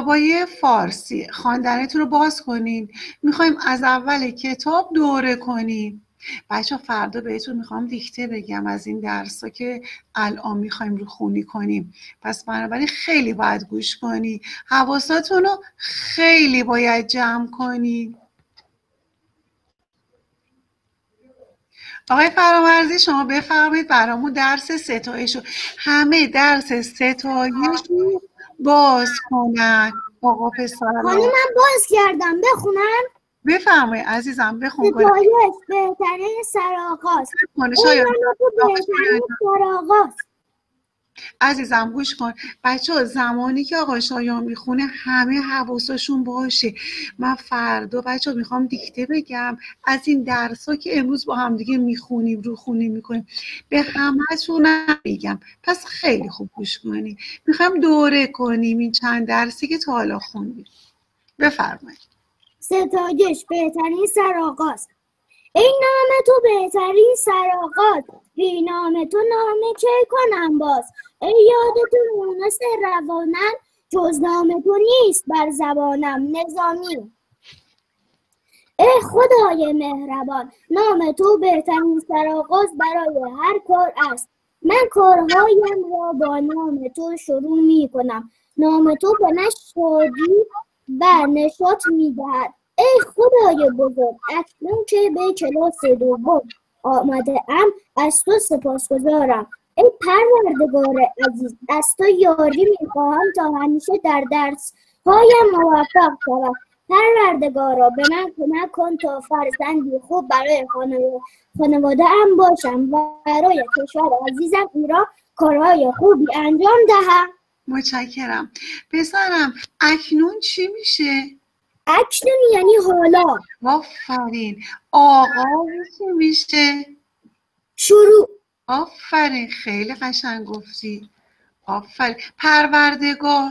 کتابای فارسی خواندنتون رو باز کنین. میخوایم از اول کتاب دوره کنیم. بچه فردا بهتون میخوام دیکته بگم از این درسا که الان میخوایم رو خونی کنیم، پس بنابراین خیلی باید گوش کنی، حواساتون رو خیلی باید جمع کنی. آقای فرامرزی شما بفرمایید برامون درس ستایش رو، همه درس ستایش رو باز کنن. آقا پسرا خانم من باز کردم، بخونم؟ بفرمایید عزیزم بخون. ستایش بهترین سرآغاز، ای منو تو بهترین سرآغاز. عزیزم گوش کن بچه ها، زمانی که آقا شایان میخونه همه حواساشون باشه. من فردا بچه ها میخوام دیکته بگم از این درس ها که امروز با هم دیگه میخونیم رو خونی میکنیم، به همه‌تون میگم، پس خیلی خوب گوش کنیم. میخوام دوره کنیم این چند درسی که تا حالا خوندیم. بفرمایید. ستایش بهترین سرآغاز، ای نام تو بهترین سرآغاز، بی نام تو نام چه کنم باز، ای یاد تو مونس روانم، جز نام تو نیست بر زبانم. نظامی. ای خدای مهربان، نام تو بهترین سرآغاز برای هر کار است. من کارهایم را با نام تو شروع می کنم. نام تو به من شادی و نشاط می دهد. ای خدای بزرگ، اکنون که به کلاس دوم آمده ام، از تو سپاسگزارم. ای پروردگار عزیز، از تو یاری میخواهم تا همیشه در درس هایم موفق شوم. پروردگارا به من کمک کن تا فرزندی خوب برای خانواده ام باشم و برای کشور عزیزم ایران کارهای خوبی انجام دهم. متشکرم. پسرم اکنون چی میشه؟ اکنون یعنی حالا. آفرین. آغاز چی میشه؟ شروع. آفرین، خیلی قشنگ گفتی. آفرین. پروردگار.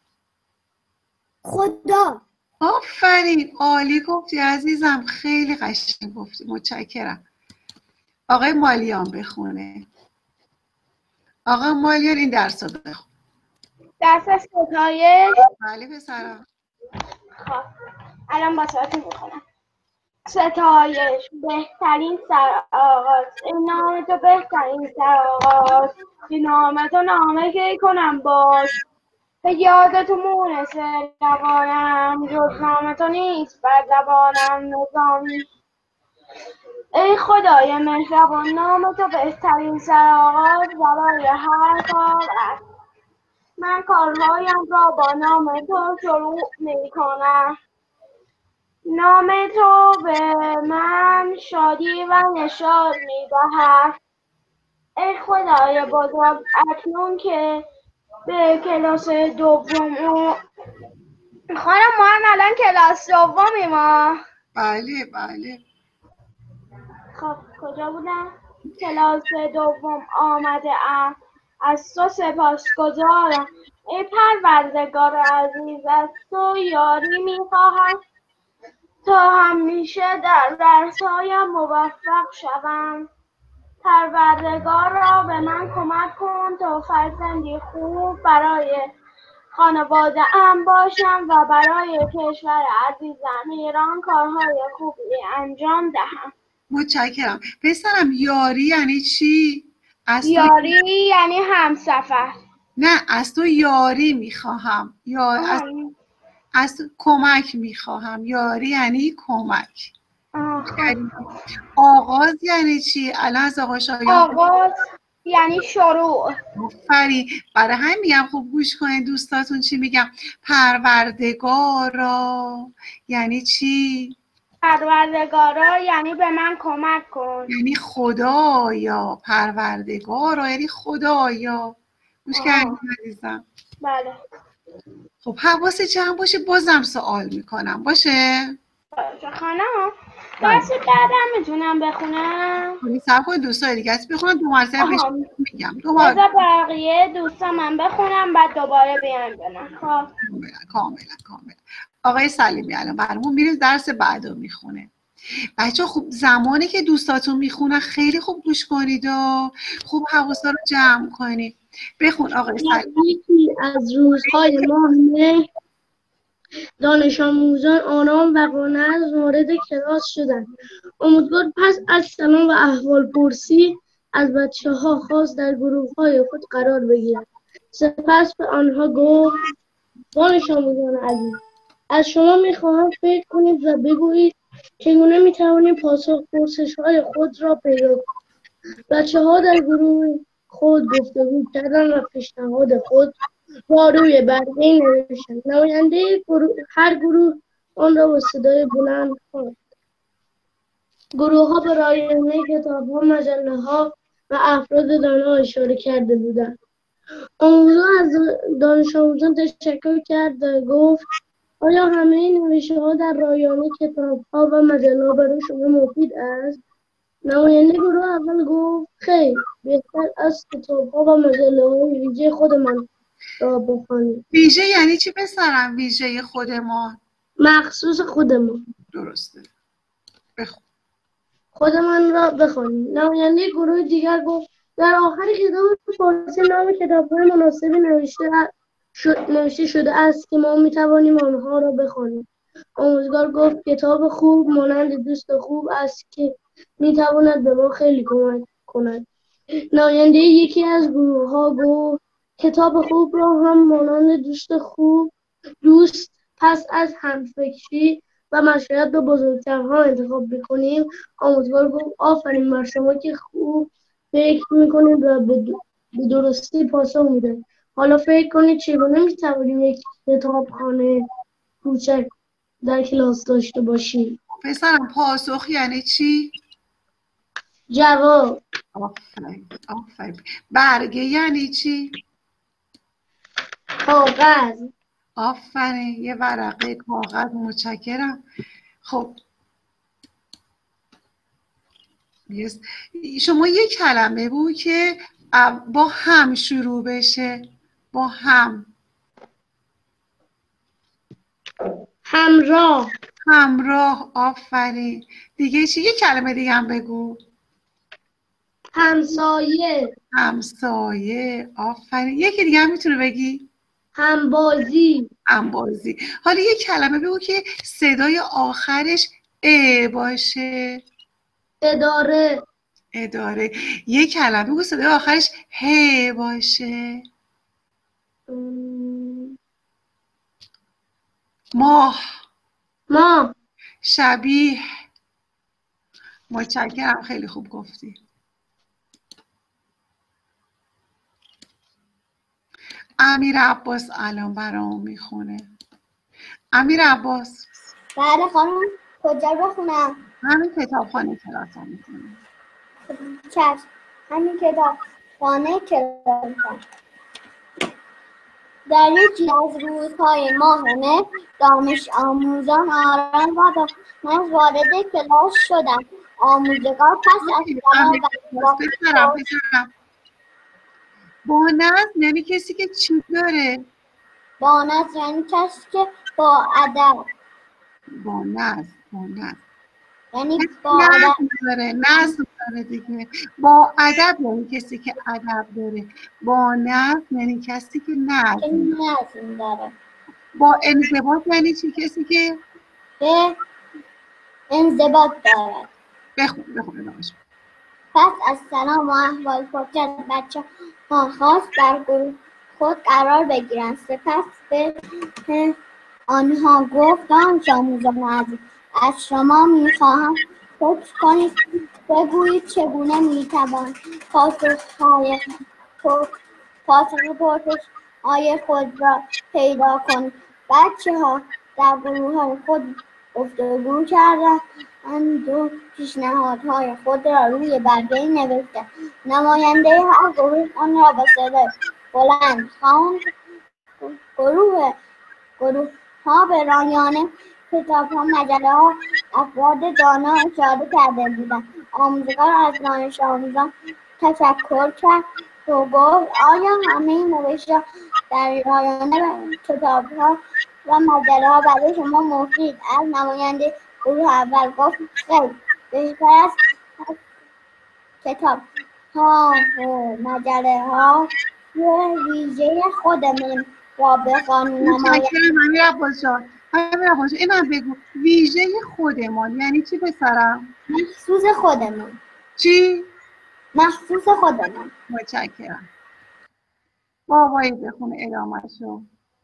خدا. آفرین، عالی گفتی عزیزم، خیلی قشنگ گفتی. متشکرم. آقای مالیان بخونه. آقای مالیان این درس رو بخون. درس ستایش. بله پسرم. خب الان با صوتی میخونم. ستایش بهترین سرآغاز، این نام تو بهترین سرآغاز، این نام تو نامه کی کنم باز، به یاد تو مونس روانم، جز نام تو نیست بر زبانم. نظامی. ای خدای مهربان، نام تو بهترین سرآغاز برای هر کار است. من کارهایم را با نام تو شروع می کنم. نام تو به من شادی و نشاط می دهد. ای خدای بزرگ، اکنون که به کلاس دوم خانم ما هم الان کلاس دومی ما. بله بله. خب کجا بودم؟ کلاس دوم آمده ام، از تو سپاسگزارم. ای پروردگار عزیز، از تو یاری میخواهم تا همیشه در درس‌هایم موفق شوم. پروردگار را به من کمک کن تا فرزندی خوب برای خانواده ام باشم و برای کشور عزیزم ایران کارهای خوبی انجام دهم. متشکرم. پسرم یاری یعنی چی؟ یاری یعنی همسفر. نه، از تو یاری میخواهم. از کمک میخواهم. یاری یعنی کمک. آغاز یعنی چی؟ الان از آقا شایان. آغاز یعنی شروع. آفرین. برای همین میگم خوب گوش کنید دوستاتون چی میگم. پروردگارا یعنی چی؟ پروردگارا یعنی به من کمک کن. یعنی خدایا. پروردگارا یعنی خدایا. گوش کردید عزیزم؟ بله. خب حواست جمع باشه، بازم سوال میکنم باشه؟ باشه خانم. درس بعدم میتونم بخونم؟ خب صبر کن دوستای دیگه هست بخونم، دو مرتبه میگم. بذار بقیه دوستام من بخونم بعد دوباره بیان بنم. خب کاملا. آقای سلیمی الان برامون میریم درس بعدو میخونه. بچه خوب زمانی که دوستاتون میخونن خیلی خوب گوش کنید و خوب حواسا رو جمع کنید. بخون آقای سلیمی. یکی از روزهای ماه دانش آموزان آرام و قانع وارد کلاس شدند. آموزگار پس از سلام و احوالپرسی از بچه‌ها خواست در گروه‌های خود قرار بگیرند. سپس به آنها گفت: دانش آموزان عزیز، از شما می‌خواهم فکر کنید و بگویید چگونه می‌توانید پاسخ پرسش‌های خود را پیدا کنید. بچه‌ها در گروه خود گفتگو کردند و پیشنهاد خود را روی برگه نوشتند. نماینده هر گروه آن را با صدای بلند خواند. گروه‌ها به رایانه کتاب‌ها، مجله‌ها و افراد دانا اشاره کرده بودند. آموزان از دانش آموزان تشکر کرد و گفت: آیا همه نوشته‌ها در رایانه کتاب‌ها و مجله‌ها برای شما مفید است؟ نماینده گروه اول گفت: خیر، بهتر است کتاب‌ها و مجله‌های ویژه خودمان را بخوانید. ویژه یعنی چی پسرم؟ ویژه خودمان؟ مخصوص خودمان. درسته. بخون. خودمان را بخوانید. نماینده گروه دیگر گفت: در آخر کتاب فارسی نام کتاب‌های مناسبی نوشته شده است که ما می‌توانیم آنها را بخوانیم. آموزگار گفت: کتاب خوب مانند دوست خوب است که می‌تواند به ما خیلی کمک کند. نماینده یکی از گروه‌ها گفت: کتاب خوب را هم مانند دوست پس از همفکری و مشورت با بزرگترها انتخاب می‌کنیم. آموزگار گفت: آفرین بر شما که خوب فکر می‌کنید و به درستی پاسخ می‌دهید. حالا فکر کنید چگونه می‌توانیم یک کتابخانه کوچک در کلاس داشته باشیم. پسرم پاسخ یعنی چی؟ جواب. آفرین. برگه یعنی چی؟ کاغذ. آفرین، یه ورقه کاغذ. متشکرم. خب شما یه کلمه بود که با هم شروع بشه. با هم. همراه. همراه. آفرین. دیگه چی؟ یه کلمه دیگه هم بگو. همسایه. همسایه. آفرین. یکی دیگه هم میتونه بگی؟ همبازی. همبازی. حالا یه کلمه بگو که صدای آخرش ا باشه. اداره. اداره. یه کلمه بگو صدای آخرش ه باشه. ماه. شبیه. متشکرم، خیلی خوب گفتی. امیر عباس الان برام میخونه. امیر عباس. بله خانم، کجا بخونم؟ همین کتابخانه کلاس ها میخونه. چشم، همین کتابخانه کلاس. در یکی از روزهای ماه مه، دانش آموزان آرام و با نظم وارد کلاس شدند. آموزگار پس از سلام با نظم یعنی کسی که چی داره؟ با نظم یعنی کسی که با ادب. با نظم. یعنی با ادب داره. نظم داره دیگه. با ادب یعنی کسی که ادب داره. با نظم یعنی کسی که نظم داره. با انضباط یعنی چی؟ کسی که انضباط دارد. بخون. پس از سلام و احوال پرسی از بچه‌ها خواست در گروه خود قرار بگیرند. سپس به آنها گفت: دانش آموزان عزیز، از شما می‌خواهم فکر کنید، بگویید چگونه می‌توان پاسخ‌های پرسش‌های خود را پیدا کنید. بچه‌ها در گروه‌های خود گفتگو کردند و پیشنهادهای خود را روی برگه نوشتند. نماینده هر گروه آن را با صدای بلند خواند. گروه‌ها به رایانه کتاب‌ها، مجله‌ها، افراد دانا اشاره کرده بودند. آموزگار از دانش آموزان تشکر کرد و گفت: آیا همه نوشته‌ها در رایانه کتاب‌ها و مجله‌ها برای شما مفید است؟ نماینده گروه اول گفت: خیر، بهتر است کتاب‌ها و مجله‌ها ویژه خودمان را بخوانیم. متشکرم امیر عباس جان. اینم بگو ویژه خودمان یعنی چی پسرم؟ مخصوص خودمون. چی؟ مخصوص خودمون. متشکرم. بابایی بخونه ادامه‌شو.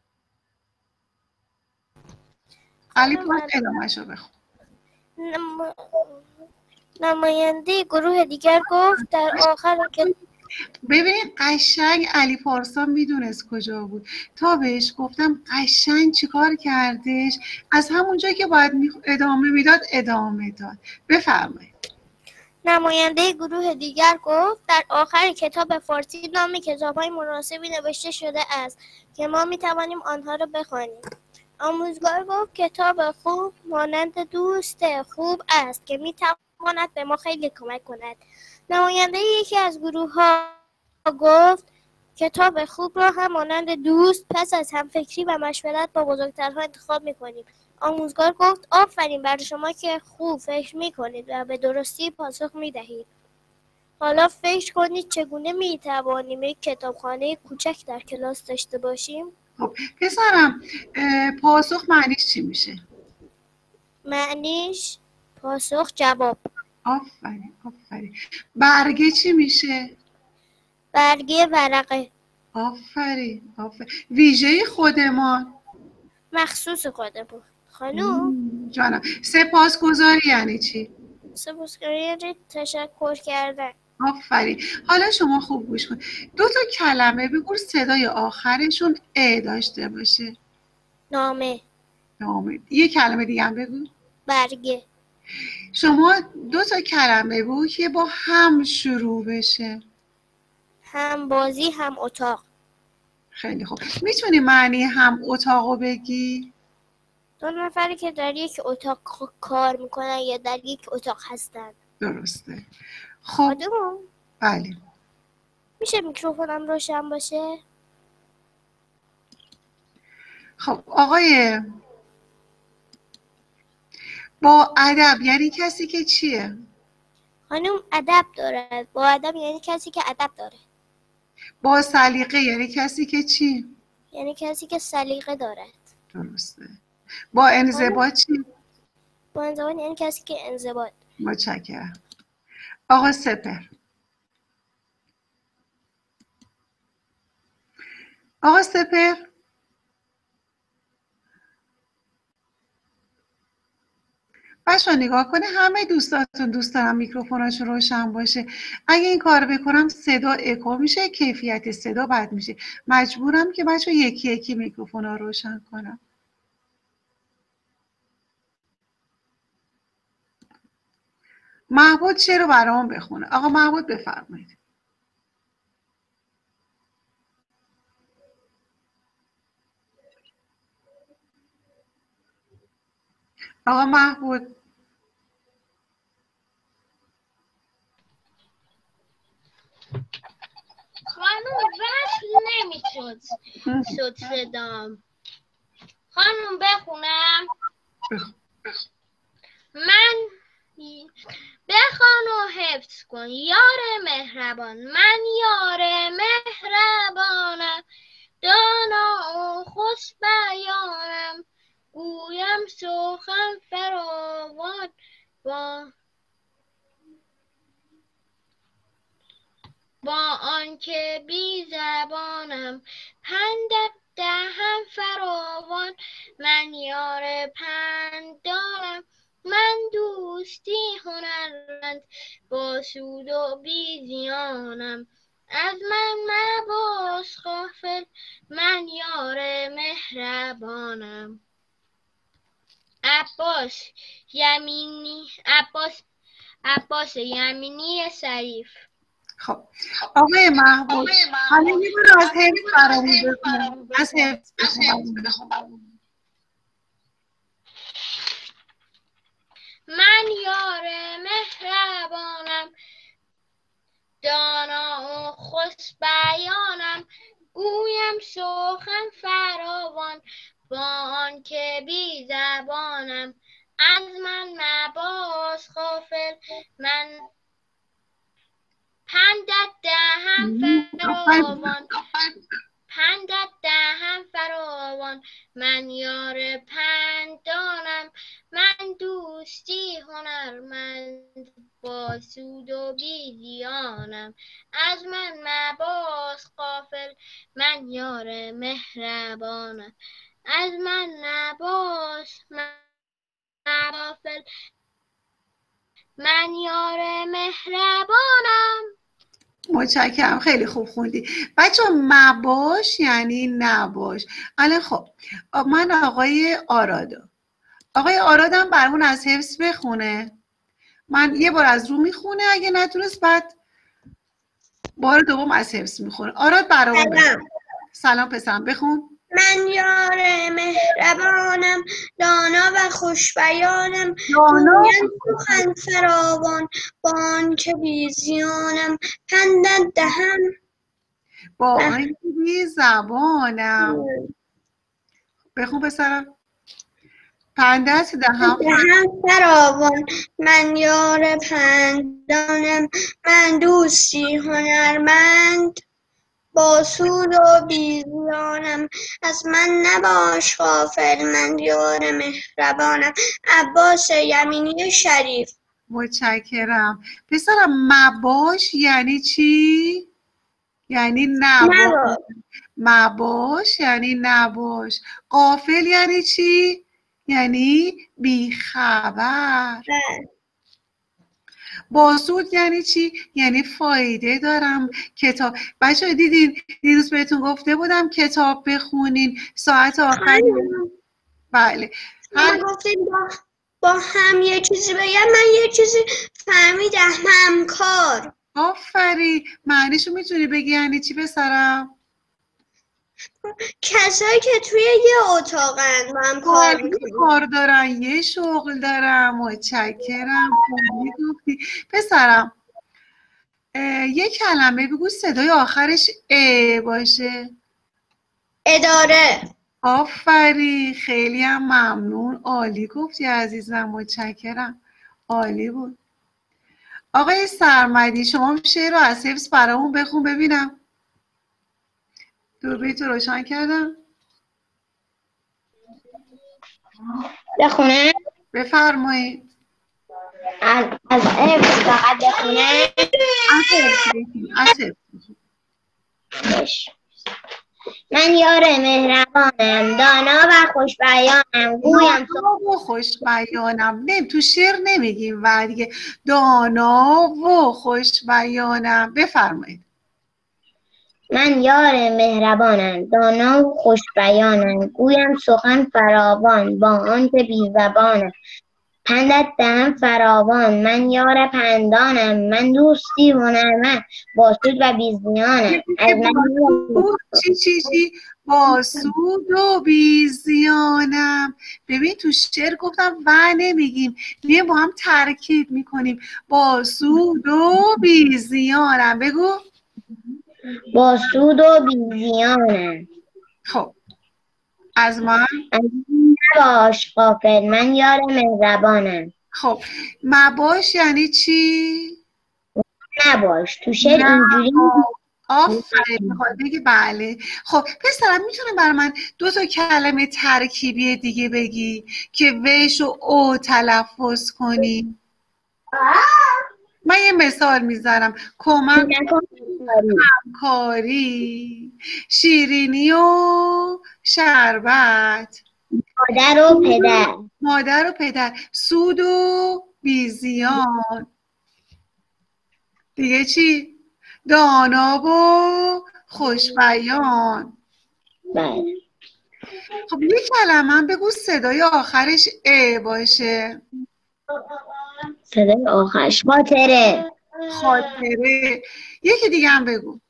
علی پاس ادامه‌شو بخون. نماینده گروه دیگر گفت در آخر که ببینید قشنگ علی پارسا میدونست کجا بود تا بهش گفتم قشنگ چیکار کردش از همونجا که باید ادامه میداد ادامه داد. بفرمایید. نماینده گروه دیگر گفت در آخر کتاب فارسی نام کتاب‌های مناسبی نوشته شده است که ما می‌توانیم آنها را بخوانیم. آموزگار گفت کتاب خوب مانند دوست خوب است که می‌تواند به ما خیلی کمک کند. نماینده یکی از گروه‌ها گفت کتاب خوب را هم مانند دوست پس از همفکری و مشورت با بزرگترها انتخاب می‌کنیم. آموزگار گفت آفرین بر شما که خوب فکر می‌کنید و به درستی پاسخ می‌دهید. حالا فکر کنید چگونه می‌توانیم یک کتابخانه کوچک در کلاس داشته باشیم؟ خب پسرم پاسخ معنیش چی میشه؟ معنیش پاسخ جواب. آفرین آفرین. برگه چی میشه؟ برگه ورقه. آفرین آفرین. ویژه خودمان مخصوص خودمون. خانوم جانم. سپاسگزاری یعنی چی؟ سپاسگزاری یعنی تشکر کردن. آفرین. حالا شما خوب گوش کن. 2 کلمه بگو صدای آخرشون ا داشته باشه. نامه. نامه. یه کلمه دیگه هم بگو. برگه. شما 2 کلمه بگو که با هم شروع بشه. هم بازی هم اتاق. خیلی خوب. میتونی معنی هم اتاقو بگی؟ 2 نفری که در یک اتاق کار میکنن یا در یک اتاق هستن. درسته. خب خانوم بله. میشه میکروفونم روشن باشه؟ خب آقای با ادب یعنی کسی که چیه؟ خانوم ادب دارد. با ادب یعنی کسی که ادب داره. با سلیقه یعنی کسی که چی؟ یعنی کسی که سلیقه دارد. درسته. با انضباط چی؟ با انضباط یعنی کسی که انضباط. متشکرم. آقا سپر. آقا سپر بچه‌ها نگاه کنه همه دوستاتون دوست دارم میکروفوناشون روشن باشه. اگه این کار بکنم صدا اکو میشه، کیفیت صدا بد میشه. مجبورم که بچه‌ها یکی یکی میکروفونا روشن کنم. محمود چه رو برام بخونه. آقا محمود بفرمایید. آقا محمود خانم وصل نمیشد صدام. خانم بخونم. من بخوان و حفظ کن یار مهربان. من یار مهربانم دانا و خوش بیانم. گویم سخن فراوان با آنکه بی زبانم. پندت دهم فراوان. من یار پند دارم. من دوستی هنرمند با سود و بی زیانم. از من مباش غافل. من یار مهربانم. عباس یمینی شریف. خب آقای محمود حالا یه بار از حفظ برامون بخون. از حفظ بخون. من یار مهربانم دانا و خوش بیانم. گویم سخن فراوان با آنکه بی زبانم. از من مباش غافل. من پندت دهم فراوان. پندت دهم فراوان. من یار پند پندانم، من دوستی هنرمند با سود و بی زیانم. از من مباش غافل، من یار مهربانم. از من نباش غافل، من یار مهربانم. متشکرم، خیلی خوب خوندی بچه. مباش یعنی نباش. الان خب من آقای آرادم برامون از حفظ بخونه. من یه بار از رو میخونه، اگه نتونست بعد بار دوم از حفظ میخونه. آراد برامون بخون. سلام پسرم، بخون. من یار مهربانم، دانا و خوش بیانم، دانا گویم سخن فراوان با آنکه بی زیانم. پندت دهم با آنکه بی زبانم. بخون پسرم. پندت دهم فراوان، من یار پندانم، من دوستی هنرمند با سود و بی زیانم. از من نباش غافل، من یار مهربانم. عباس یمینی شریف. متشکرم پسرم. مباش یعنی چی؟ یعنی نباش. مباش یعنی نباش. غافل یعنی چی؟ یعنی بیخبر. باسود یعنی چی؟ یعنی فایده دارم. کتاب بچه دیدین دیروز بهتون گفته بودم کتاب بخونین ساعت آخر. بله گفتید با هم یه چیزی بگم. من یه چیزی فهمیدم. همکار. آفرین. معنیشو میتونی بگی یعنی چی پسرم؟ کسایی که توی یه اتاقن با هم کار دارن، یه شغل دارن. متشکرم. گفتی پسرم. یه کلمه بگو صدای آخرش ا باشه. اداره. آفرین، خیلی هم ممنون. عالی گفتی عزیزم، متشکرم. عالی بود. آقای سرمدی شما شعر رو از حفظ برامون بخون ببینم. دوربینتو روشن کردم. بخونه؟ بفرمایید. از حفظ فقط بخونه؟ از حفظ. من یار مهربانم، دانا و خوش بیانم، گویم و خوش بیانم. تو شعر نمیگیم و دیگه دانا و خوش بیانم. بفرمایید. من یار مهربانم، دانا و خوش بیانم، گویم سخن فراوان با آنکه بی زبانم. پندت دهم فراوان، من یار پندانم، من دوستی هنرمند با سود و بی زیانم. از من چی با سود و بی زیانم. ببین تو شعر گفتم و نمیگیم، میگیم با هم ترکیب میکنیم. با سود و بی زیانم. بگو. با سود و بی زیانم. خب از من نباش غافل، من یار مهربانم. خب مباش یعنی چی؟ نباش. تو شعر اینجوری آفرین. میخواد بگی بله. خب پسرم میتونه برای من 2 تا کلمه ترکیبی دیگه بگی که وش و او تلفظ کنی؟ من یه مثال میذارم. کمک، همکاری، شیرینی و شربت، مادر و پدر، سود و بیزیان. دیگه چی؟ دانا و خوشبیان. بله. خب یه کلمه هم بگو صدای آخرش ا باشه. صدای آخرش خاطره. خاطره. یکی دیگه هم بگو.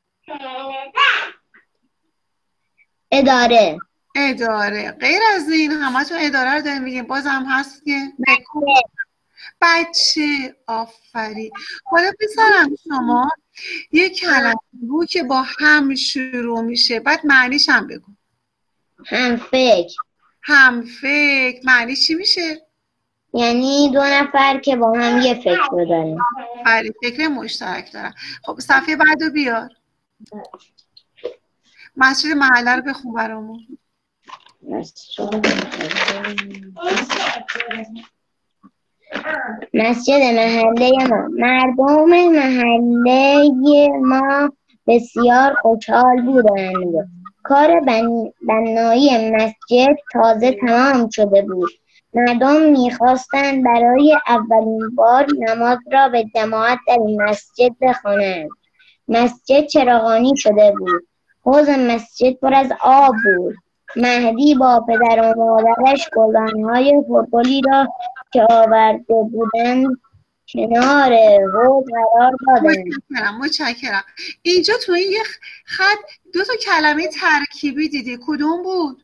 اداره. اداره. غیر از این همتون اداره رو داریم میگیم. باز هم هست که بچه. آفرین. حالا پسرم شما یه کلمه بگو که با هم شروع میشه، بعد معنیش هم بگو. همفکر. همفکر معنی چی میشه؟ یعنی 2 نفر که با هم یه فکر رو دارن. بله، فکر مشترک دارن. خب صفحه بعدو بیار. مسجد محله رو بخون برامون. مسجد محله ما. مردم محله ما بسیار خوشحال بودند. کار بنایی مسجد تازه تمام شده بود. مردم می‌خواستند برای اولین بار نماز را به جماعت در مسجد بخوانند. مسجد چراغانی شده بود. حوض مسجد پر از آب بود. مهدی با پدر و مادرش گلدان‌های پرگلی را که آورده بودند کنار حوض قرار دادند. متشکرم. اینجا تو این یه خط 2 تا کلمه ترکیبی دیدی، کدوم بود؟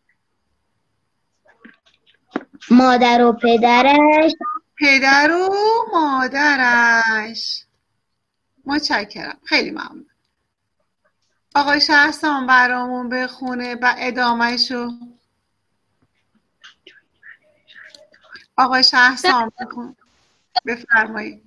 مادر و پدرش. پدر و مادرش. متشکرم، خیلی ممنون. آقای شهرسان برامون بخونه و ادامهشو. آقای شهرسان بخون. بفرمایید.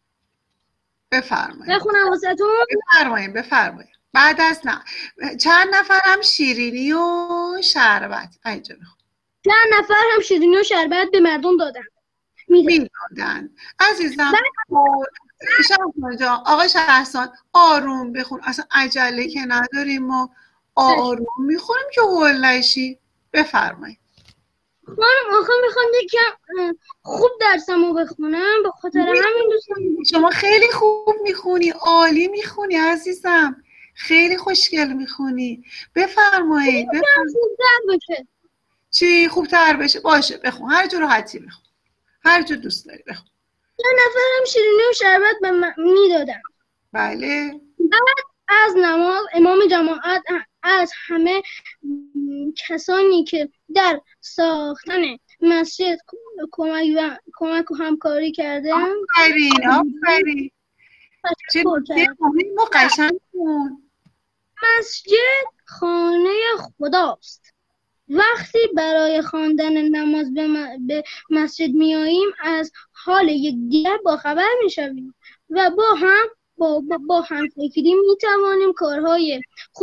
بخونم واسهتون؟ بفرمایید. بعد از چند نفرم شیرینی و شربت اینجا بخون. چند نفر هم شیرینی و شربت به مردم دادن. میدادن. عزیزم شهرسان جان، آقای شهرسان آروم بخون، اصلا عجله که نداریم، ما آروم میخونیم که هول نشی. بفرمایید. خانم آخه میخوام یکم خوب درسمو بخونم، به خاطر همین دوستم. شما خیلی خوب میخونی، عالی میخونی عزیزم، خیلی خوشگل میخونی. بفرمایید. خوبتر بشه. چی خوبتر بشه؟ باشه بخون، هر جور راحتی بخون، هر جور دوست داری بخون. یه نفرم شیرینی و شربت به میدادن. بله. بعد از نماز امام جماعت از همه کسانی که در ساختن مسجد کمک و همکاری کردن آفرین. چه مهم و قشنگ کن. مسجد خانه خداست. وقتی برای خواندن نماز به مسجد میاییم از حال یکدیگر باخبر میشویم و با هم فکری میتوانیم کارهای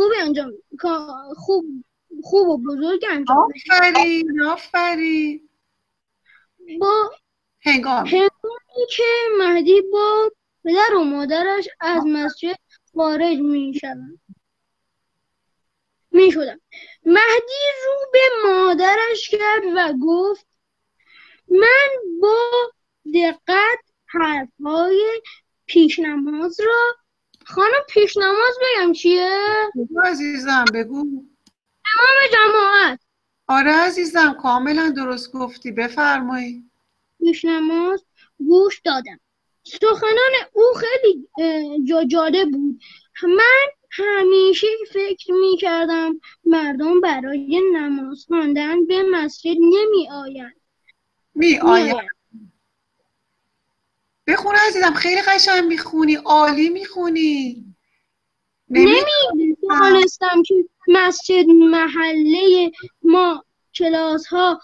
خوب و بزرگ انجام بدیم. آفرین. با هنگامی که مهدی با پدر و مادرش از مسجد خارج میشدن مهدی رو به مادرش کرد و گفت من با دقت حرفهای پیش نماز را خانم پیش نماز بگم چیه؟ بگو عزیزم بگو. امام جماعت. آره عزیزم کاملا درست گفتی، بفرمایید. پیش نماز گوش دادم. سخنان او خیلی جالب بود. من همیشه فکر می کردم مردم برای نماز خواندن به مسجد نمی آیند. بخون عزیزم، خیلی قشنگ میخونی، عالی میخونی. نمیدونستم که مسجد محله ما کلاس ها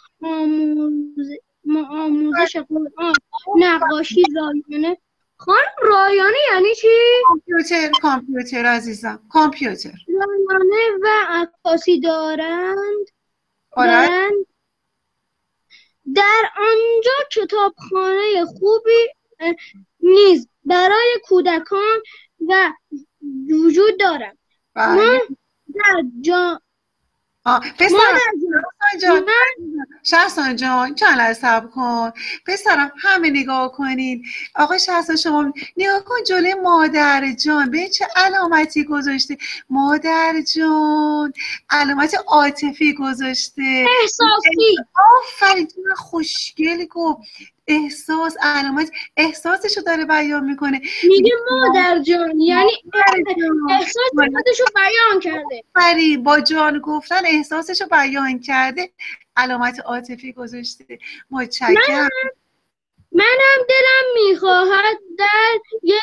آموزش قرآن، نقاشی، رایانه. خانم رایانه یعنی چی؟ کامپیوتر عزیزم، کامپیوتر. رایانه و عکاسی دارند. در آنجا کتابخانه خوبی نیز برای کودکان و وجود دارد. ما در شهرسان جان چند لحظه صبر کن پسرم، همه نگاه کنین. آقای شهرسان شما نگاه کن جلوی مادر جان، به چه علامتی گذاشته؟ مادر جان علامت عاطفی گذاشته، احساسی. آفرین، خوشگل گفت. احساس، علامت احساسشو داره بیان میکنه. میگه مادر جان یعنی احساس خودشو بیان کرده. آفرین، با جان گفتن احساسشو بیان کرده، علامت عاطفی گذاشته. متشکرم. منم دلم میخواهد در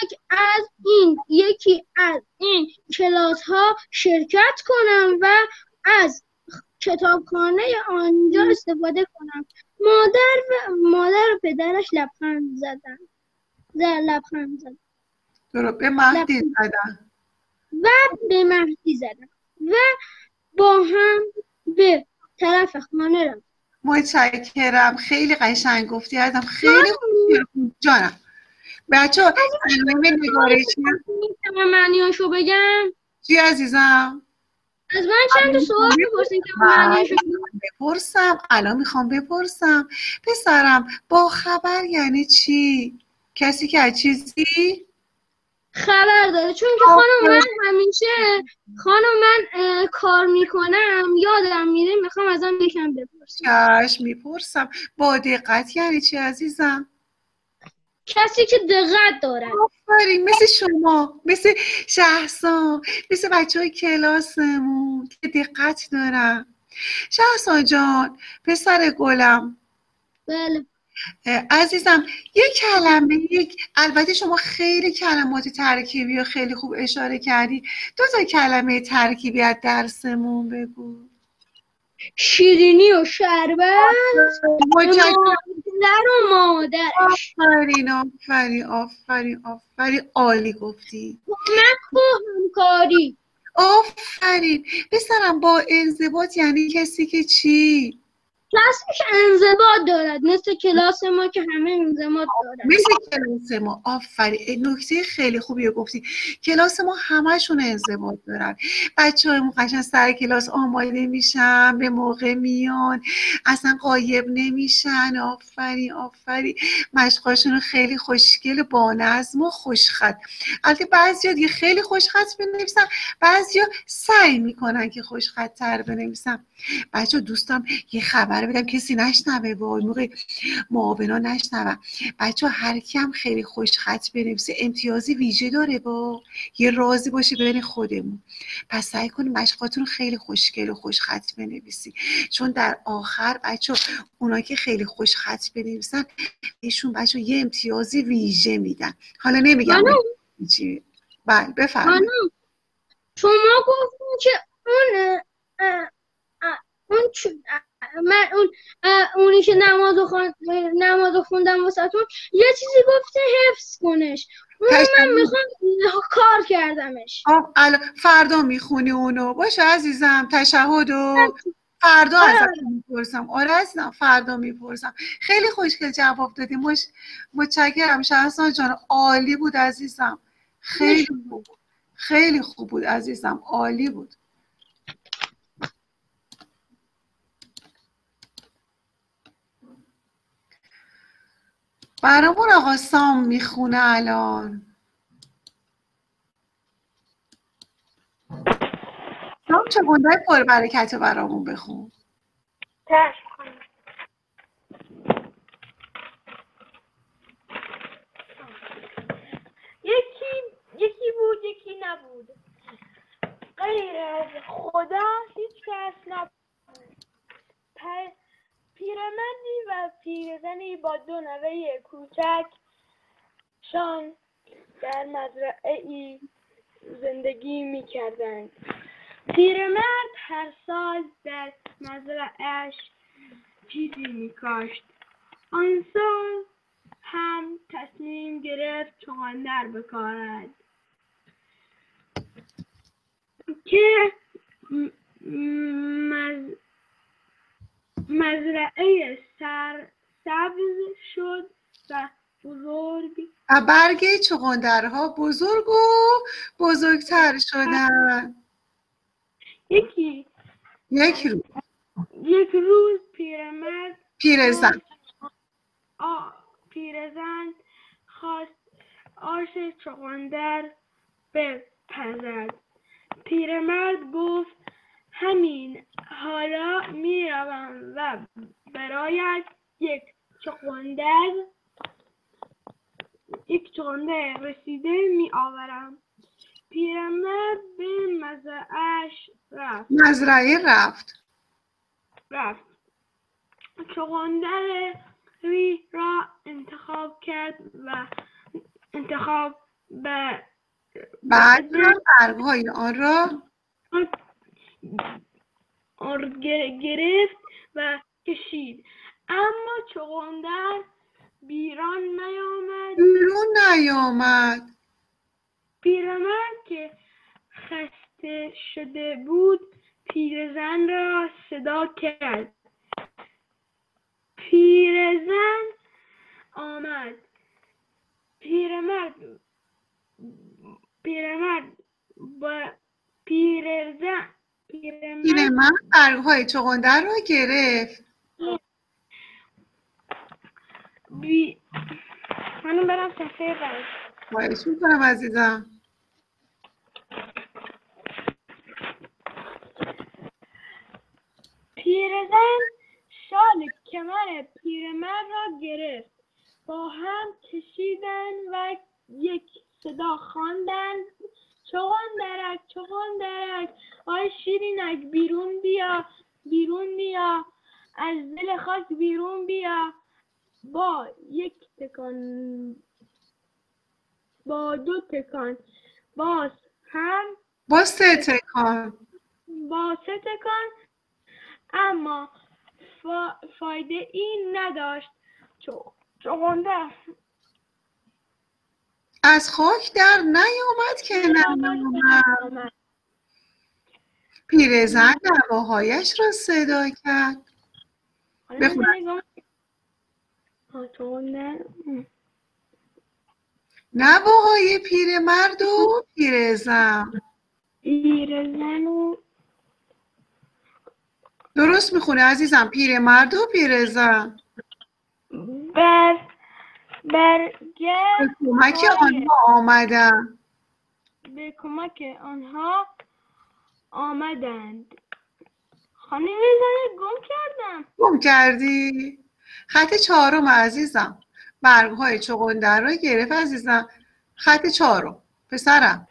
یکی از این کلاس ها شرکت کنم و از کتابخانه آنجا استفاده کنم. مادر و پدرش لبخند زدن. به مهدی زدن و با هم به طرف خانه رفت. متشکرم، خیلی قشنگ گفتی ازم، خیلی خوب جانم. بچه ها علائم نگارشی میتونم معنیاشو بگم؟ چی عزیزم؟ از من چند تا سوال بپرسین که معنیاشو بپرسم، الان میخوام بپرسم. پسرم با خبر یعنی چی؟ کسی که از چیزی خبر داره، چون که خانم من همیشه کار میکنم یادم میره، میخوام ازم یکم بپرسیم. چشم میپرسم. با دقت یعنی چی عزیزم؟ کسی که دقت داره. آفرین، مثل شما، مثل شهرزاد، مثل بچه های کلاسمون که دقت دارن. شهرزاد جان پسر گلم، بله. عزیزم البته شما خیلی کلمات ترکیبی و خیلی خوب اشاره کردی، 2 تا کلمه ترکیبی از درسمون بگو. شیرینی و شربت، متشکرم. مادر و مادرش. آفرین آفرین آفرین آفرین، عالی گفتی. کمک و همکاری. آفرین پسرم. با انضباط یعنی کسی که چی؟ کسی که انضباط دارد، مثل کلاس ما که همه انضباط دارد. مثل کلاس ما. آفرین، نکته خیلی خوبی گفتی. کلاس ما همشون انضباط دارن. بچه‌هامون قشنگ سر کلاس آماده میشن، به موقع میان، اصلا غایب نمیشن. آفرین آفرین. مشقاشون خیلی خوشگل، با نظم و خوشخط. البته بعضیا دیگه خیلی خوشخط بنویسن، بعضیا سعی میکنن که خوشخط تر بنویسن. بچه دوستم یه خبر بدم کسی نشنوه، وای موقع معاونا نشنوه. بچه هر کی هم خیلی خوش خط بنویسه امتیازی ویژه داره، با یه رازی باشه بین خودمون. پس سعی کنیم مشقاتون خیلی خوشگل و خوش خط بنویسی، چون در آخر بچه اونا که خیلی خوش خط بنویسن ایشون بچه یه امتیازی ویژه میدن. حالا نمیگم چی. بله بفرمایید. شما گفتین که اونی که نمازو خوندم واسهتون یه چیزی گفته حفظ کنش، اونو من میخوام کار کردمش. فردا میخونی اونو؟ باشه عزیزم، تشهدو فردا ازت میپرسم. آره عزیزم فردا میپرسم. خیلی خوشگل جواب دادی. متشکرم شهرزاد جان، عالی بود عزیزم، خیلی خوب بود عزیزم، عالی بود. برامون آقا سام میخونه الان. سام چه گنده پر برکت برامون بخون. یکی بود یکی نبود، غیر از خدا هیچ کس نبود. پیرمردی و پیرزنی با 2 نوه کوچک شان در مزرعه‌ای زندگی می‌کردند. پیرمرد هر سال در مزرعه‌اش چیزی می‌کاشت. آن سال هم تصمیم گرفت چغندر بکارد که مزرعه سبز شد و برگ چغندرها بزرگ و بزرگتر شدن. یک روز پیرزن خواست آش چغندر بپزد. پیرمرد گفت همین حالا میروم و برایت یک چغندر رسیده می آورم. پیرمرد به مزرعه رفت. چغندری را انتخاب کرد و بعد برگ‌های آن را گرفت و کشید، اما چغندر بیرون نیامد. پیرمرد که خسته شده بود پیرزن را صدا کرد. آمد. پیرمرد با پیرزن پیرمرد برگ‌های چغندر را گرفت. منو برم صفحه بعد. خواهش میکنم عزیزم. پیرزن شال کمر پیرمرد را گرفت، با هم کشیدن و یک صدا خواندند: چغندرک چغندرک، آی شیرینک بیرون بیا، بیرون بیا، از دل خاک بیرون بیا. با یک تکان، با دو تکان، باز هم، با 3 تکان، با 3 تکان، اما فایده این نداشت. چغندر از خاک در نیامد که نیامد. پیرزن نواهایش را صدا کرد. بخونم. نواهای پیرمرد و پیرزن. درست میخونه عزیزم. پیرمرد و پیرزن. به کمک آنها آمدند. به کمک آنها آمدند. خانم گم کردم. گم کردی؟ خط 4 عزیزم. برگ‌های چغندر را گرفت عزیزم. خط 4 پسرم.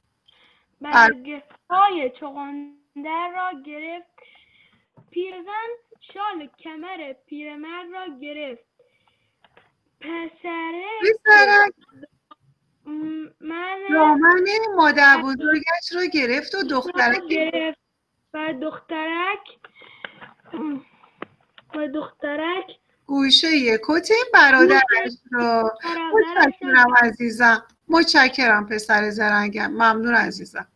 برگ‌های چغندر را گرفت. پیرزن شال کمر پیرمرد را گرفت. پسرک دامن مادر بزرگش را گرفت و دخترک گرفت و دخترک گوشه کت برادرش را. متشکرم عزیزم. متشکرم پسر زرنگم. ممنون عزیزم.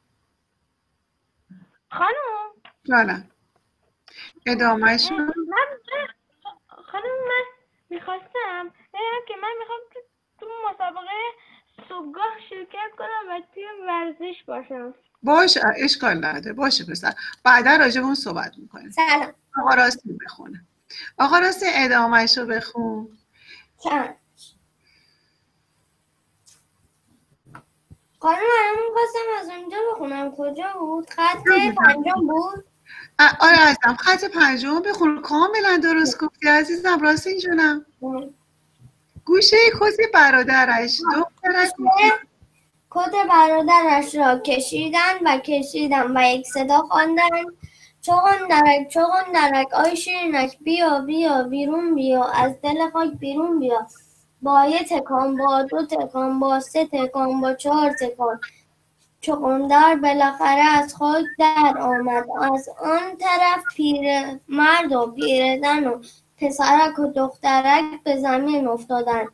خانم جانم ادامه شد. خانم من میخواستم بگم که من میخوام تو مسابقه صبحگاه شرکت کنم و توی ورزش باشم. باشه اشکال نداره. باشه پسر. بعدا راجع به اون صحبت میکنیم. سلام. آقا راستی بخونه. آقا راستی ادامه‌شو بخون. خانم من می‌خواستم از اونجا بخونم. کجا بود؟ خط 5 بود؟ آره عزیزم خط 5 بخون. کاملا درست گفتی عزیزم. راست جونم. گوشه کت برادرش دخترک کت برادرش را کشیدن و یک صدا خواندند: چغندرک چغندرک، آی شیرینک بیا بیا، بیرون بیا، از دل خاک بیرون بیا. با 1 تکان، با 2 تکان، با 3 تکان، با 4 تکان، چغندر بالاخره از خاک در آمد. از آن طرف پیرمرد و پیرزن و پسرک و دخترک به زمین افتادند.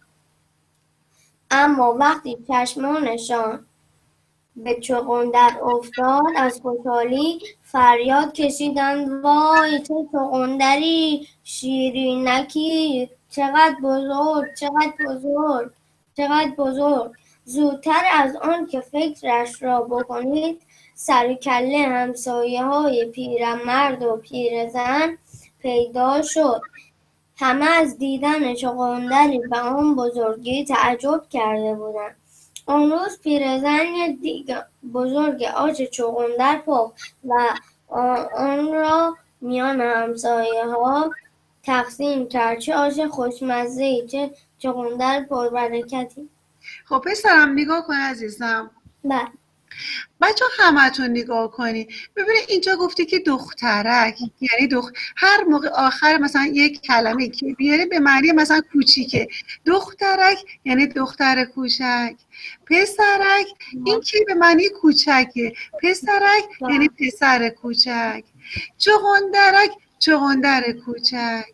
اما وقتی چشمانشان به چغندر افتاد از خوشحالی فریاد کشیدند: وای چه چغندری شیرینکی، چقدر بزرگ، چقدر بزرگ، چقدر بزرگ. زودتر از آن که فکرش را بکنید سر و کله همسایه‌های پیرمرد و پیرزن پیدا شد. همه از دیدن چغندری به آن بزرگی تعجب کرده بودند. آن روز پیرزن یک دیگ بزرگ آش چغندر پخت و آن را میان همسایه‌ها تقسیم کرد. چه آش خوشمزه‌ای، چه چغندر پربرکتی. خب پسرم نگاه کن عزیزم. بله. بچه همتون نگاه کنی. ببینید اینجا گفته که دخترک یعنی هر موقع آخر مثلا یک کلمه که بیاره به معنی مثلا کوچیکه. دخترک یعنی دختر کوچک. پسرک این که به معنی کوچکه. پسرک یعنی پسر کوچک. چغندرک چغندر کوچک.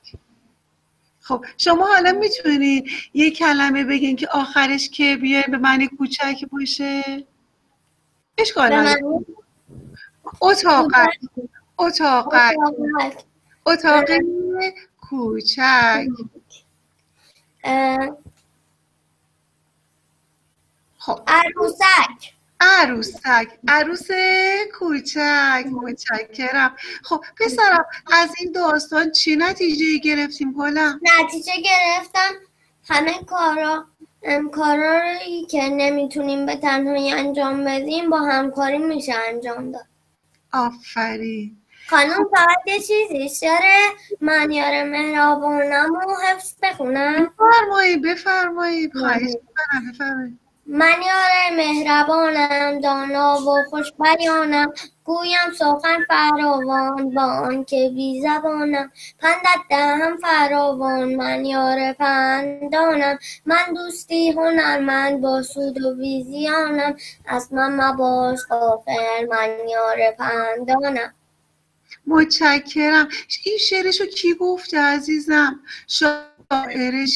خب شما حالا میتونید یک کلمه بگین که آخرش که بیاره به معنی کوچک باشه؟ اشکال نداره. اتاقک اتاق کوچک. خب عروسک. عروس کوچک. متشکرم. خب پسرم از این داستان چی نتیجه گرفتیم گلم؟ نتیجه گرفتم همه کارایی که نمیتونیم به تنهایی انجام بدیم با همکاری میشه انجام داد. آفرین. خانم فقط یه چیزیش داره، من یار مهربانم و حفظ بخونم. بفرمایید خواهش میکنم بفرمایید. من یار مهربانم، دانا و خوش بیانم، گویم سخن فراوان با آنکه بی زبانم. پندت دهم فراوان، من یار پندانم، من دوستی هنرمند با سود و بی زیانم. از من مباش غافل، من یار پندانم. متشکرم. این شعرشو کی گفته عزیزم؟ شاعرش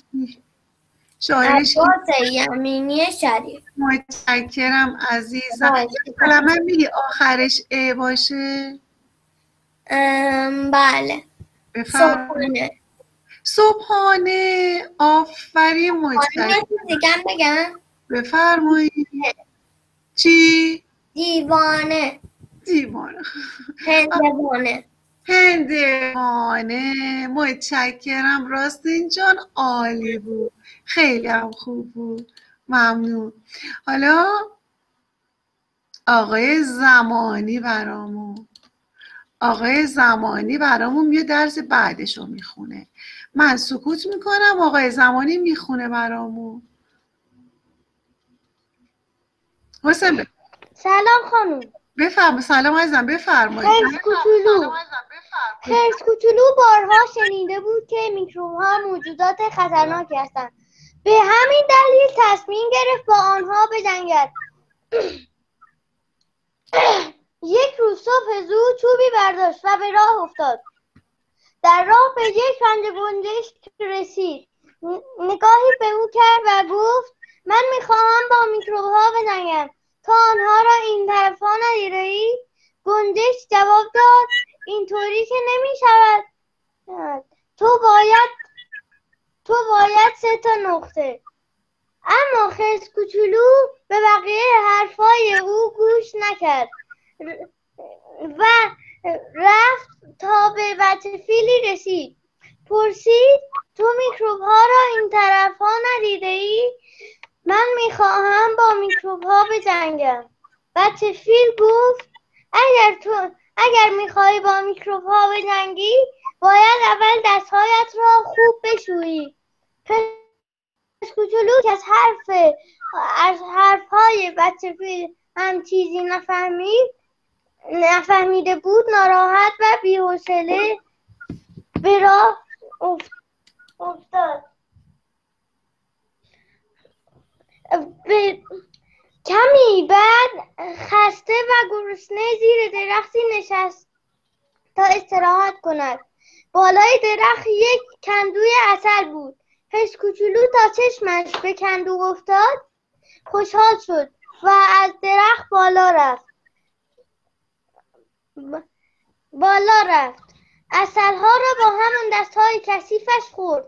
عباس یمینی شریف. متشکرم عزیزم. کلمه میگی آخرش ا باشه؟ بله. صبحانه. آفرین. متشکرم. یه چیز دیگه بگم؟ بفرمایید. چی؟ دیوانه. هندوانه. متشکرم راستین جان، عالی بود، خیلی هم خوب بود، ممنون. حالا آقای زمانی برامون یه درس بعدشو میخونه. من سکوت میکنم، آقای زمانی میخونه برامون. حسین سلام خانم. بفرمایید. سلام عزیزم بفرمایید. خرس کوچولو بارها شنیده بود که میکروب‌ها موجودات خطرناکی هستند. به همین دلیل تصمیم گرفت با آنها بجنگد. یک روز صبح زود چوبی برداشت و به راه افتاد. در راه به یک رنده گنجشک رسید. نگاهی به او کرد و گفت من میخواهم با میکروب‌ها بجنگم. تا آنها را این طرفا ندیده‌ای؟ گنجشک جواب داد اینطوری که نمیشود. تو باید 3 تا نقطه. اما خرس کوچولو به بقیه حرفای او گوش نکرد و رفت تا به بچه فیلی رسید. پرسید تو میکروب‌ها را این طرفا ندیده‌ای؟ من میخواهم با میکروب‌ها بجنگم. بچه فیل گفت اگر میخوای با میکروب‌ها بجنگی باید اول دستهایت را خوب بشویی. خرس کوچولو که از حرفهای بچه فیل هم چیزی نفهمیده بود ناراحت و بی‌حوصله به راه افتاد. کمی بعد خسته و گرسنه زیر درختی نشست تا استراحت کند. بالای درخت یک کندوی عسل بود. خرس کوچولو تا چشمش به کندو افتاد خوشحال شد و از درخت بالا رفت. عسلها را با همون دستهای کثیفش خورد.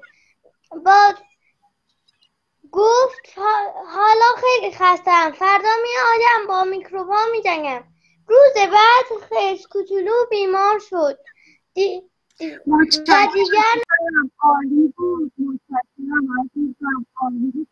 گفت حالا خیلی خسته‌ام، فردا میآیم با میکروب‌ها میجنگم. روز بعد خرس کوچولو بیمار شد. متشکرم. دیگر عالی بود. متشکرم عزیزم، عالی بود.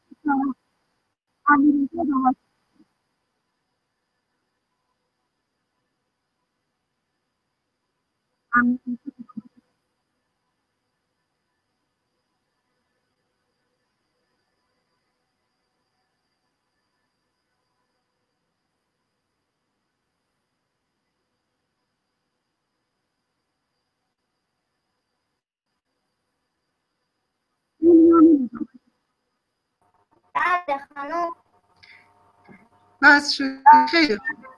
بس شد. خیلی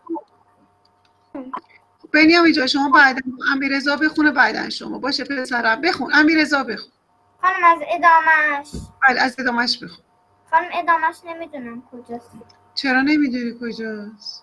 بنیامین جان شما بعد امیررضا بخونه، بعدن شما. باشه پسرم بخون. امیررضا بخون. خانم از ادامهش. بله از ادامهش بخون. خانم ادامهش نمیدونم کجاست. چرا نمیدونی کجاست؟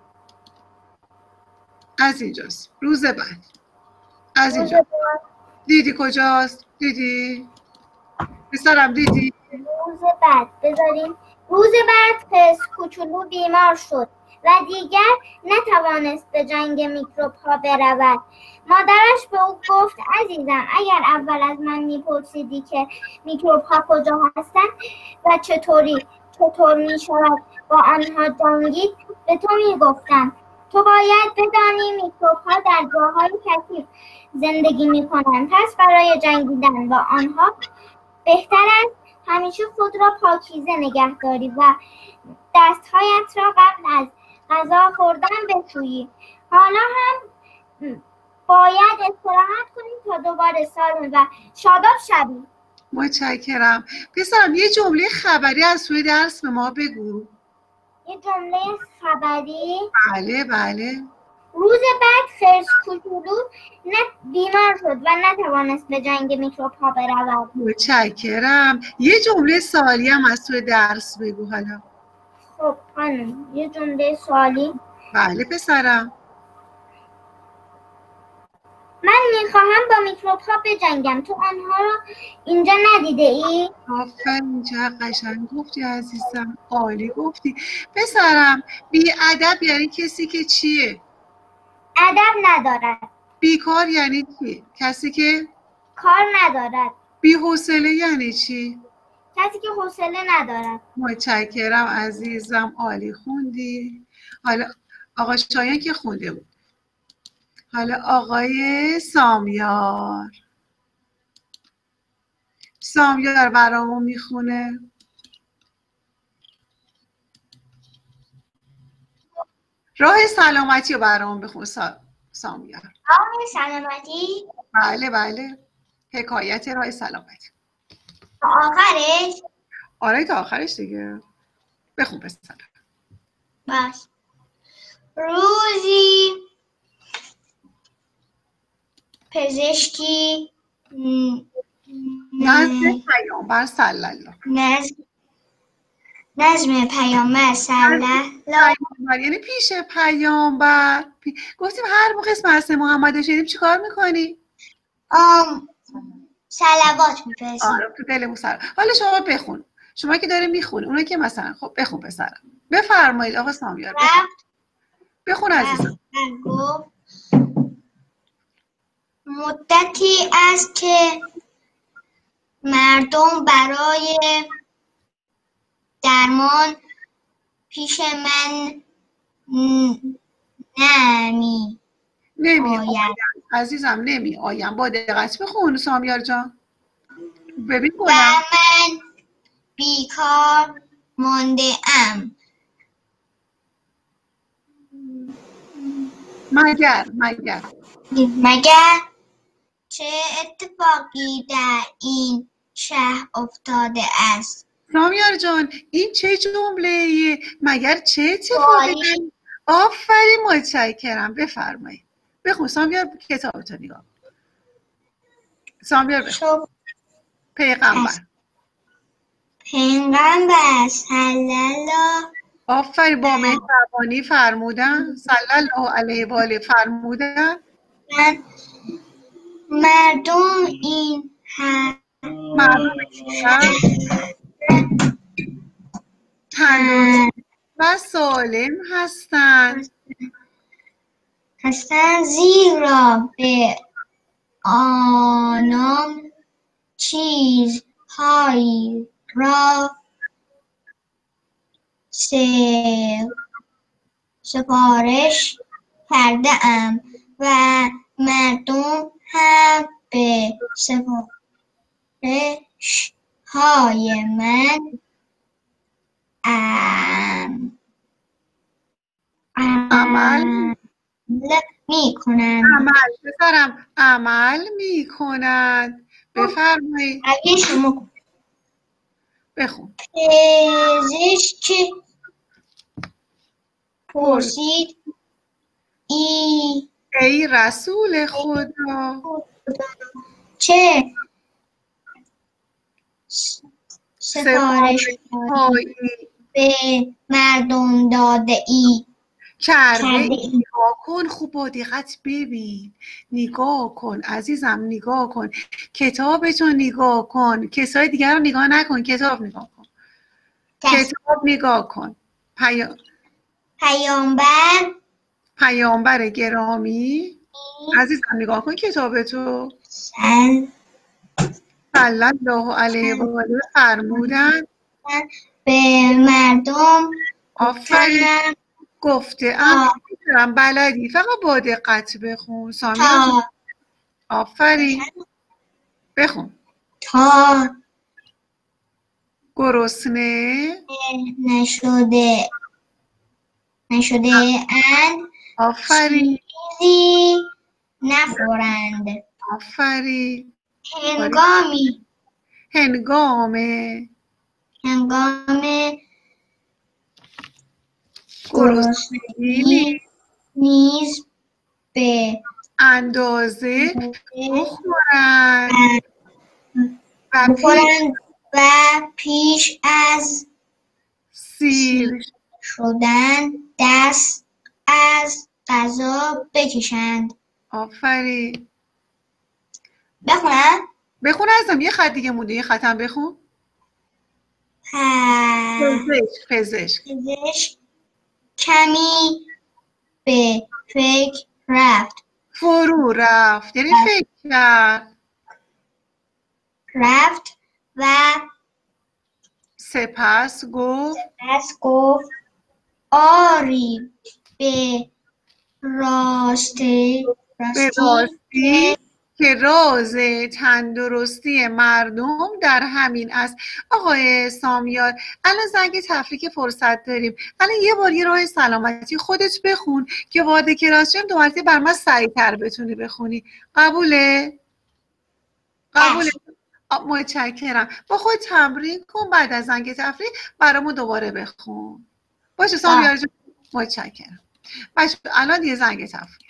از اینجاست. روز بعد. از اینجا. دیدی کجاست؟ دیدی؟ پسرم دیدی؟ روز بعد بذاریم روز بعد خرس کوچولو بیمار شد و دیگر نتوانست به جنگ میکروب ها برود. مادرش به او گفت عزیزم اگر اول از من میپرسیدی که میکروب ها کجا هستند و چطور میشود با آنها جنگید به تو میگفتم. تو باید بدانی میکروب ها در جاهای کثیف زندگی میکنند، پس برای جنگیدن با آنها بهتر است همیشه خود را پاکیزه نگه داری و دستهایت را قبل از غذا خوردن بشویی. حالا هم باید استراحت کنیم تا دوباره سالم و شاداب شویم. متشکرم. پسرم یه جمله خبری از توی درس به ما بگو. یه جمله خبری؟ بله بله. روز بعد خرس کوچولو بیمار شد و نتوانست به جنگ میکروب ها برود. متشکرم. یه جمله سوالی هم از توی درس بگو حالا. خب خانم یه جمله سوالی؟ بله پسرم. من میخواهم با میکروب ها بجنگم، تو آنها رو اینجا ندیده ای؟ آفرین چقدر قشنگ گفتی عزیزم، عالی گفتی. پسرم بی ادب یعنی کسی که چیه؟ ادب ندارد. بیکار یعنی چی؟ کسی که کار ندارد. بی حوصله یعنی چی؟ کسی که حوصله ندارد. متشکرم عزیزم، عالی خوندی. حالا آقا شایان که خونده بود، حالا آقای سامیار برامون میخونه. راه سلامتی رو برامون بخون سامیار. راه سلامتی؟ بله بله، حکایت راه سلامتی. تا آخرش؟ آره تا آخرش دیگه. بخون پسرم. بس. روزی پزشکی نزد پیامبر صلی الله نظم پیامبر صلی الله یعنی پیش پیامبر. گفتیم هر موقع اسم حضرت محمد رو شنیدیم چیکار میکنی؟ صلوات میفرستیم. آره تو دلمون سر. حالا شما بخون، شما که داره میخونی، اونایی که مثلا خب بخون پسرم. بفرمایید آقا سامیار بخون عزیزم. گفت مدتی است که مردم برای درمان پیش من نمی آید. عزیزم نمی آیم. با دقت بخون سامیار جان. ببین و من بیکار مانده ام. مگر چه اتفاقی در این شهر افتاده است؟ سامیار جان این چه جمله‌ایه؟ مگر چه اتفاقی؟ آفرین متشکرم. بفرمایید بخون سامیار، کتابتو نگاه. سامیار بخون. پیغمبر صلی الله. آفرین با مهربانی فرمودن، صلی الله علیه و آله فرمودن مردم این تندرست و سالم هستند زیرا به آنان چیزهایی را سفارش کرده ام و مردم هم به سفارش های من عمل می کنند. عمل می کنند. بفرمایید. بخون. پزشک پرسید ای رسول خدا چه سفارش به مردم داده ای؟ کرده نگاه کن، خوب با دقت ببین، نگاه کن عزیزم، نگاه کن کتابتو، نگاه کن کسای دیگر رو نگاه نکن، کتاب نگاه کن. کتاب نگاه کن. پیامبر گرامی عزیزم نگاه کن کتاب تو. صلی الله علیه و آله فرمودن به مردم آفرین گفته ام بلدی فقط با دقت بخون سامیار. آفرین بخون. تا گرسنه نشده اند آفرین چیزی نخورند. آفرین هنگام گرسنگی نیز به اندازه بخورند و پیش از سیر شدن دست از غذا بکشند. آفرین. بخونم ازم یه خط دیگه مونده، یه خطم بخون. پزشک کمی به فکر رفت. فرو رفت یعنی فکر کرد. رفت و سپس گفت آری به راستی که راز تندرستی مردم در همین است. آقای سامیار الان زنگ تفریح فرصت داریم، الان یه بار یه راه سلامتی خودت بخون که وارد کلاس شم 2 مرتبه بر من سریع‌تر بتونی بخونی. قبوله؟ متشکرم. با خود تمرین کن، بعد از زنگ تفریح برامون دوباره بخون. باشه سامیار جان. متشکرم. باشه الان یه زنگ تفریح.